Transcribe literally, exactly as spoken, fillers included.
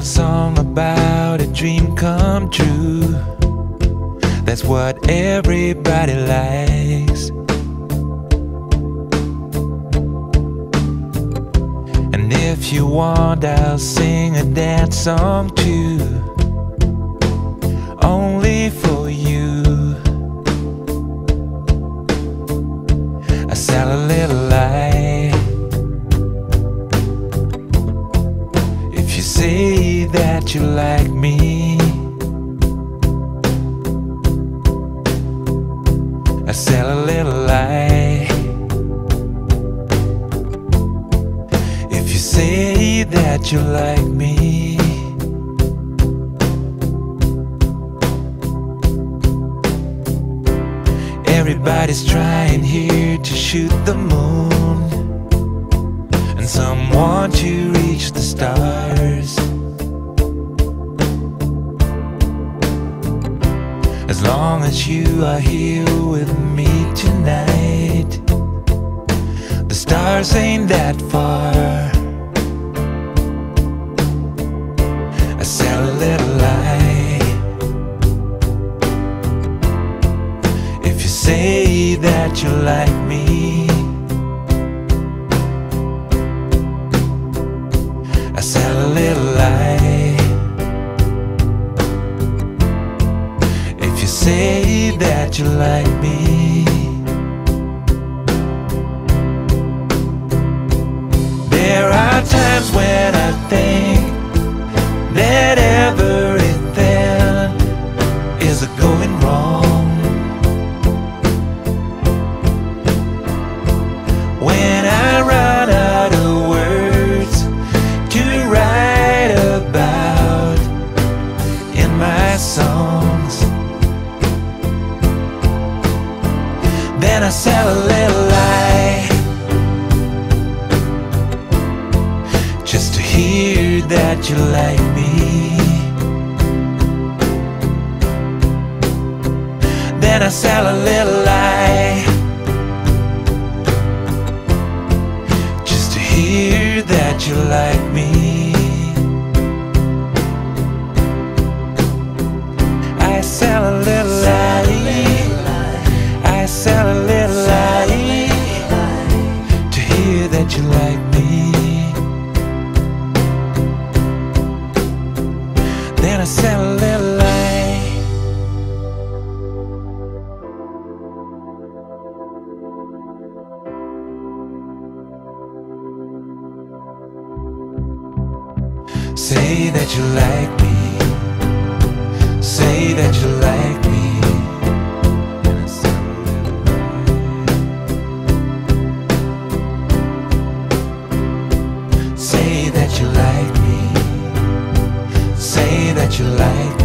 a song about a dream come true. That's what everybody likes. And if you want, I'll sing a dance song too, only for you. I sell a little lie if you say that you like me. I sell a little lie if you say that you like me. Everybody's trying here to shoot the moon, and some want to reach the stars. As long as you are here with me tonight, the stars ain't that far. I sell a little lie if you say that you like me. I sell a little lie if you say that you like me. There are times when I think that everything is going wrong, when I run out of words to write about in my songs. Then I sell a little lie just to hear that you like me. Then I sell a little lie just to hear that you like me. I sell a little lie, I sell a little lie to hear that you like me. Then I sell a little lie. Say that you like me, say that you like me. Say that you like me, say that you like me.